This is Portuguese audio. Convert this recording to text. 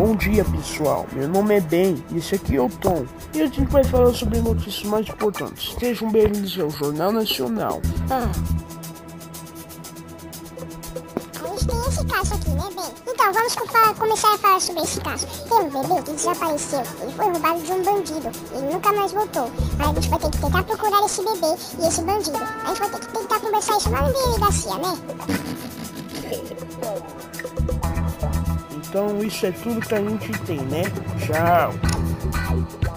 Bom dia, pessoal. Meu nome é Ben e esse aqui é o Tom. E a gente vai falar sobre notícias mais importantes. Sejam bem-vindos ao Jornal Nacional. A gente tem esse caso aqui, né, Ben? Então, vamos começar a falar sobre esse caso. Tem um bebê que desapareceu. Ele foi roubado de um bandido. Ele nunca mais voltou. Aí a gente vai ter que tentar procurar esse bebê e esse bandido. A gente vai ter que tentar conversar isso lá na delegacia, né? Então isso é tudo que a gente tem, né? Tchau.